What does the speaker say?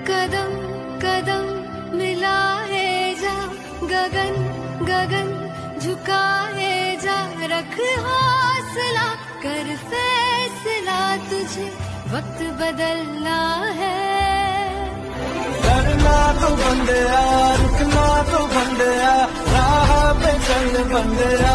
कदम कदम मिला है जा, गगन गगन झुका है जा, रख हौसला कर फैसला, तुझे वक्त बदलना है। डरना तो बंदया, रुकना तो बंदया, राह पे चल बंदया।